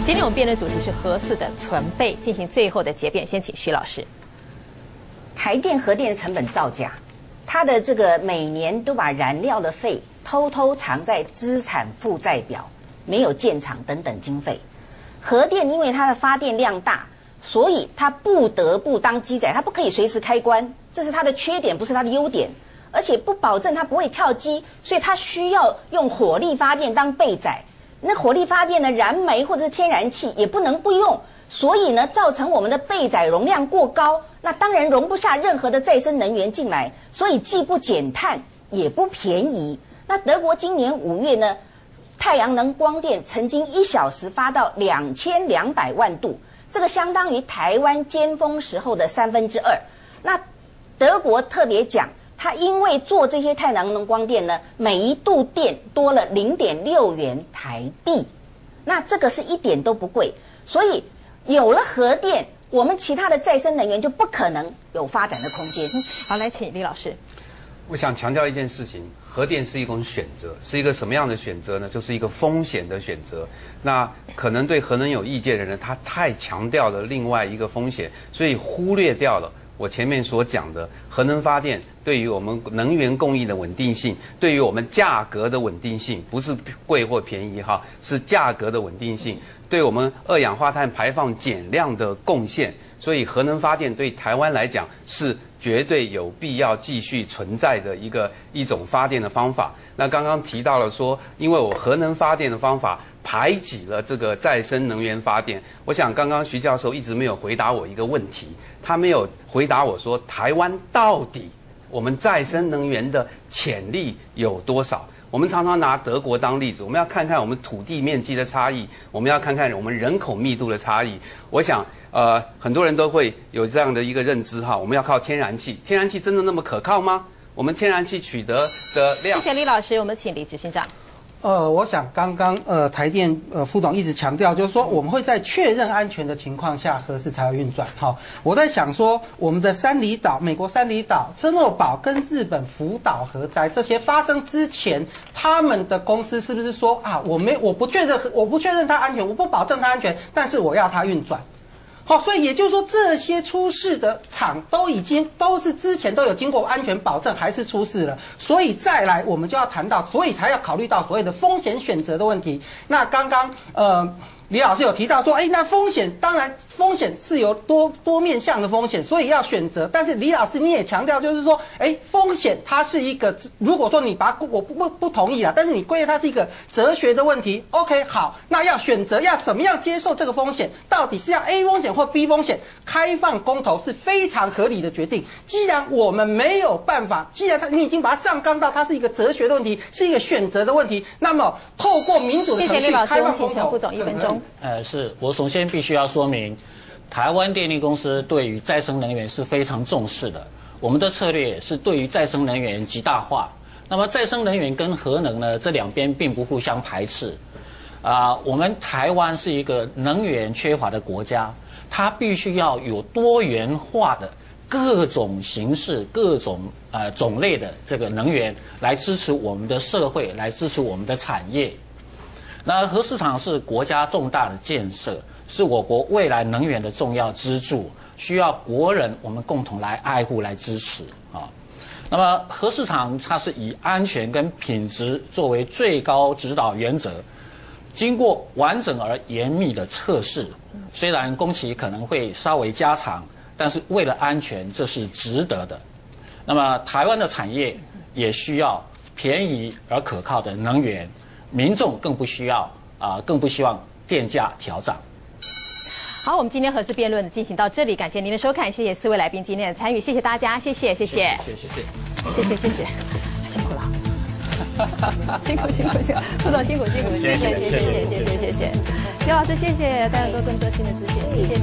今天我们辩论主题是核四的存备，进行最后的结辩。先请徐老师。 台电核电的成本造假，它的这个每年都把燃料的费偷偷藏在资产负债表，没有建厂等等经费。核电因为它的发电量大，所以它不得不当机载，它不可以随时开关，这是它的缺点，不是它的优点。而且不保证它不会跳机，所以它需要用火力发电当备载。那火力发电呢，燃煤或者是天然气也不能不用，所以呢，造成我们的备载容量过高，那当然容不下任何的再生能源进来，所以既不减碳也不便宜。那德国今年5月呢，太阳能光电曾经1小时发到2200万度，这个相当于台湾尖峰时候的2/3。那德国特别讲，它因为做这些太阳能光电呢，每一度电多了0.6元台币，那这个是一点都不贵。所以有了核电，我们其他的再生能源就不可能有发展的空间。 好，来请李老师。 我想强调一件事情，核电是一种选择，是一个什么样的选择呢？就是一个风险的选择。那可能对核能有意见的人，他太强调了另外一个风险，所以忽略掉了我前面所讲的核能发电对于我们能源供应的稳定性，对于我们价格的稳定性，不是贵或便宜哈，是价格的稳定性，对我们二氧化碳排放减量的贡献。所以核能发电对台湾来讲是绝对有必要继续存在的一种发电的方法。那刚刚提到了说，因为我核能发电的方法排挤了这个再生能源发电，我想刚刚徐教授一直没有回答我一个问题，他没有回答我说台湾到底我们再生能源的潜力有多少？我们常常拿德国当例子，我们要看看我们土地面积的差异，我们要看看我们人口密度的差异。我想，很多人都会有这样的一个认知哈，我们要靠天然气，天然气真的那么可靠吗？我们天然气取得的量。 谢谢李老师，我们请李执行长。 我想刚刚台电副董一直强调，就是说我们会在确认安全的情况下，核四才要运转。哈，我在想说，我们的三里岛、美国三里岛、车诺堡跟日本福岛核灾这些发生之前，他们的公司是不是说啊，我不确认它安全，我不保证它安全，但是我要它运转。好，所以也就是说，这些出事的厂都是之前都有经过安全保证，还是出事了，所以再来我们就要谈到，所以才要考虑到所谓的风险选择的问题。那刚刚李老师有提到说，那风险当然风险是有多面向的风险，所以要选择。但是李老师你也强调，就是说，风险它是一个，如果说你把我不同意啦，但是你归类它是一个哲学的问题。OK， 好，那要选择要怎么样接受这个风险，到底是要 A 风险或 B 风险？开放公投是非常合理的决定。既然我们没有办法，既然你已经把它上纲到它是一个哲学的问题，是一个选择的问题，那么透过民主的程序开放公投， 副总1分钟。 是我首先必须要说明，台湾电力公司对于再生能源是非常重视的。我们的策略是对于再生能源极大化。那么再生能源跟核能呢，这两边并不互相排斥。我们台湾是一个能源缺乏的国家，它必须要有多元化的各种形式、各种种类的这个能源来支持我们的社会，来支持我们的产业。那核市场是国家重大的建设，是我国未来能源的重要支柱，需要国人我们共同来爱护、来支持啊。那么核市场它是以安全跟品质作为最高指导原则，经过完整而严密的测试，虽然工期可能会稍微加长，但是为了安全，这是值得的。那么台湾的产业也需要便宜而可靠的能源。民众更不需要更不希望电价调涨。 好，我们今天核四辩论进行到这里，感谢您的收看，谢谢4位来宾今天的参与，谢谢大家，谢谢，辛苦了，辛苦，副总辛苦，谢谢，徐老师谢谢，带来更多新的资讯，谢谢。